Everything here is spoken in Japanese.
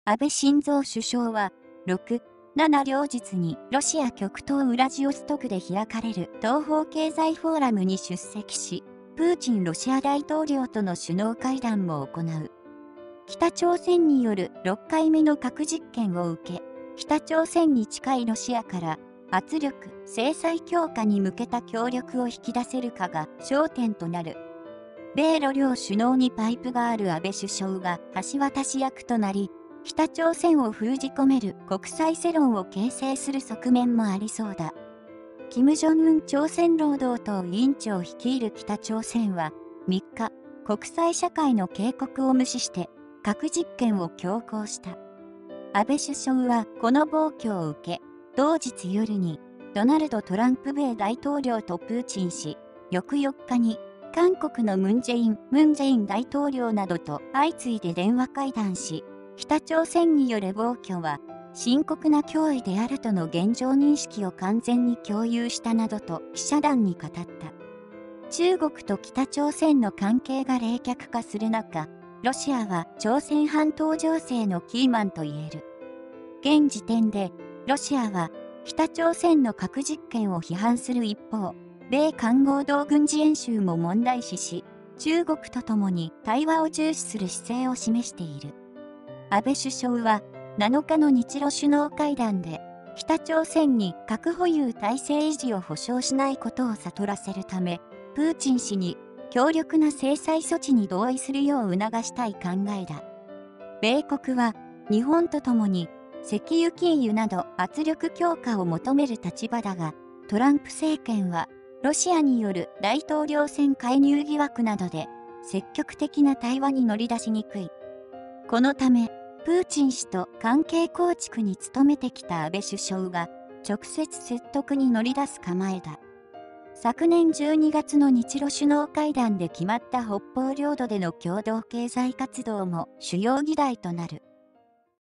安倍晋三首相は、6、7両日にロシア極東ウラジオストクで開かれる東方経済フォーラムに出席し、プーチンロシア大統領との首脳会談も行う。北朝鮮による6回目の核実験を受け、北朝鮮に近いロシアから圧力、制裁強化に向けた協力を引き出せるかが焦点となる。米ロ両首脳にパイプがある安倍首相が橋渡し役となり、北朝鮮を封じ込める国際世論を形成する側面もありそうだ。金正恩朝鮮労働党委員長率いる北朝鮮は3日、国際社会の警告を無視して核実験を強行した。安倍首相はこの暴挙を受け、同日夜にドナルド・トランプ米大統領とプーチン氏、翌4日に韓国のムン・ジェイン大統領などと相次いで電話会談し、北朝鮮による暴挙は深刻な脅威であるとの現状認識を完全に共有したなどと記者団に語った。中国と北朝鮮の関係が冷却化する中、ロシアは朝鮮半島情勢のキーマンと言える。現時点で、ロシアは北朝鮮の核実験を批判する一方、米韓合同軍事演習も問題視し、中国と共に対話を重視する姿勢を示している。安倍首相は7日の日露首脳会談で、北朝鮮に核保有体制維持を保証しないことを悟らせるため、プーチン氏に強力な制裁措置に同意するよう促したい考えだ。米国は日本と共に石油禁輸など圧力強化を求める立場だが、トランプ政権はロシアによる大統領選介入疑惑などで積極的な対話に乗り出しにくい。このため、プーチン氏と関係構築に努めてきた安倍首相が直接説得に乗り出す構えだ。昨年12月の日露首脳会談で決まった北方領土での共同経済活動も主要議題となる。